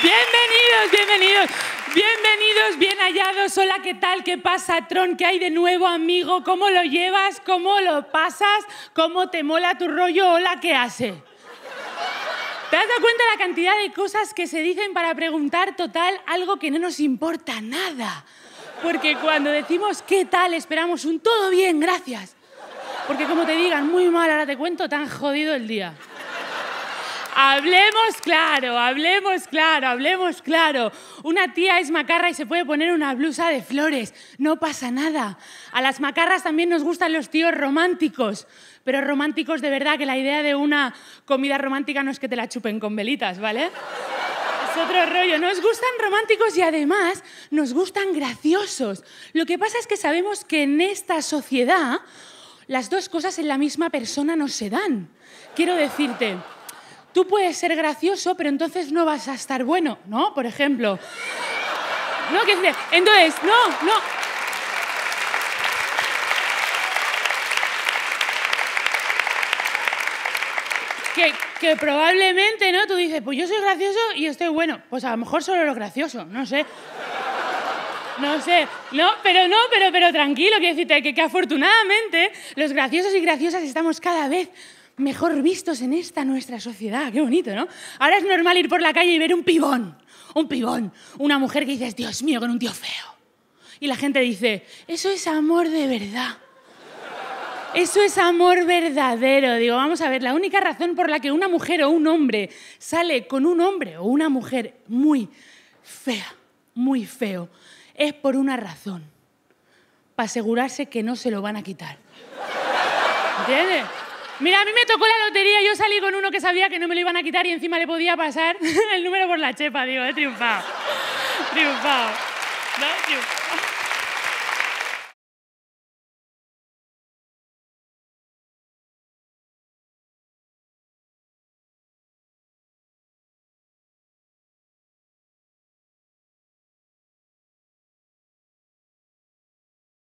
Bienvenidos, bienvenidos, bienvenidos, bien hallados. Hola, ¿qué tal? ¿Qué pasa, Tron? ¿Qué hay de nuevo, amigo? ¿Cómo lo llevas? ¿Cómo lo pasas? ¿Cómo te mola tu rollo? Hola, ¿qué hace? ¿Te has dado cuenta de la cantidad de cosas que se dicen para preguntar, total, algo que no nos importa nada? Porque cuando decimos ¿qué tal? Esperamos un todo bien, gracias. Porque como te digan, muy mal, ahora te cuento, tan jodido el día. Hablemos claro, hablemos claro, hablemos claro. Una tía es macarra y se puede poner una blusa de flores. No pasa nada. A las macarras también nos gustan los tíos románticos. Pero románticos de verdad, que la idea de una comida romántica no es que te la chupen con velitas, ¿vale? Es otro rollo. Nos gustan románticos y además nos gustan graciosos. Lo que pasa es que sabemos que en esta sociedad las dos cosas en la misma persona no se dan. Quiero decirte, tú puedes ser gracioso, pero entonces no vas a estar bueno, ¿no? Por ejemplo. ¿No? Entonces, no. Que probablemente, ¿no? Tú dices, pues yo soy gracioso y estoy bueno. Pues a lo mejor solo lo gracioso, no sé. No sé, pero tranquilo, quiero decirte que afortunadamente los graciosos y graciosas estamos cada vez mejor vistos en esta nuestra sociedad. Qué bonito, ¿no? Ahora es normal ir por la calle y ver un pibón, una mujer que dices, Dios mío, con un tío feo. Y la gente dice, eso es amor de verdad. Eso es amor verdadero. Digo, vamos a ver, la única razón por la que una mujer o un hombre sale con un hombre o una mujer muy fea, muy feo, es por una razón. Para asegurarse que no se lo van a quitar. ¿Entiendes? Mira, a mí me tocó la lotería, yo salí con uno que sabía que no me lo iban a quitar y encima le podía pasar el número por la chepa. Digo, he triunfado. Triunfado. ¿No? Triunfado.